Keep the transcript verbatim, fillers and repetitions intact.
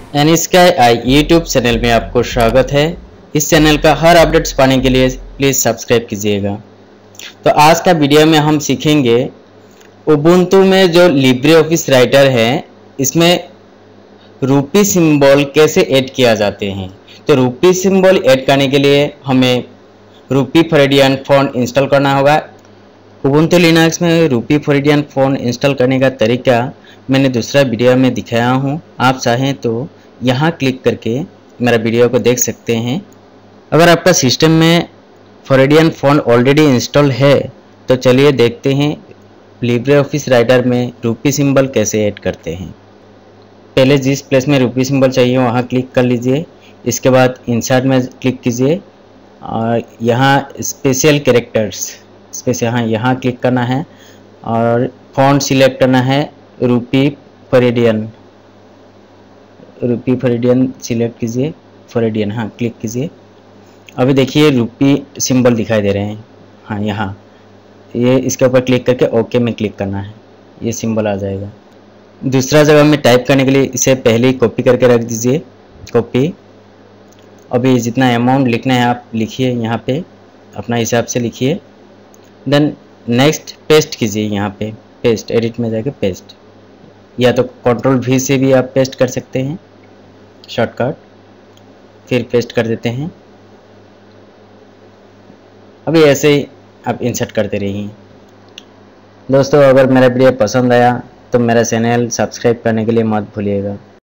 एनस्काई आई YouTube channel में आपको स्वागत है। इस चैनल का हर अपडेट्स पाने के लिए प्लीज़ सब्सक्राइब कीजिएगा। तो आज का वीडियो में हम सीखेंगे उबुंटू में जो लिब्रे ऑफिस राइटर है इसमें रूपी सिंबल कैसे ऐड किया जाते हैं। तो रूपी सिंबल ऐड करने के लिए हमें रूपी फ्लोरिडियन फ़ॉन्ट इंस्टॉल करना होगा। उबुंटू लिनक्स में रूपी फ्लोरिडियन फ़ॉन्ट इंस्टॉल करने का तरीका मैंने दूसरा वीडियो में दिखाया हूँ। आप चाहें तो यहाँ क्लिक करके मेरा वीडियो को देख सकते हैं। अगर आपका सिस्टम में फ्लोरिडियन फ़ॉन्ट ऑलरेडी इंस्टॉल है तो चलिए देखते हैं लिब्रे ऑफिस राइटर में रूपी सिंबल कैसे ऐड करते हैं। पहले जिस प्लेस में रूपी सिंबल चाहिए वहाँ क्लिक कर लीजिए। इसके बाद इंसर्ट में क्लिक कीजिए और यहाँ स्पेशल कैरेक्टर्स स्पेस यहाँ यहाँ क्लिक करना है और फॉन्ट सिलेक्ट करना है rupee Floridian rupee Floridian select कीजिए। फ्लोरिडियन हाँ क्लिक कीजिए। अभी देखिए रूपी सिंबल दिखाई दे रहे हैं। हाँ यहाँ ये इसके ऊपर क्लिक करके ओके में क्लिक करना है, ये सिंबल आ जाएगा। दूसरा जगह में टाइप करने के लिए इसे पहले ही कॉपी करके रख दीजिए। कॉपी अभी जितना अमाउंट लिखना है आप लिखिए, यहाँ पे अपना हिसाब से लिखिए। देन नेक्स्ट पेस्ट कीजिए। यहाँ पे पेस्ट एडिट में जाके पेस्ट, या तो कंट्रोल वी से भी आप पेस्ट कर सकते हैं शॉर्टकट। फिर पेस्ट कर देते हैं। अभी ऐसे ही आप इंसर्ट करते रहिए। दोस्तों अगर मेरा वीडियो पसंद आया तो मेरा चैनल सब्सक्राइब करने के लिए मत भूलिएगा।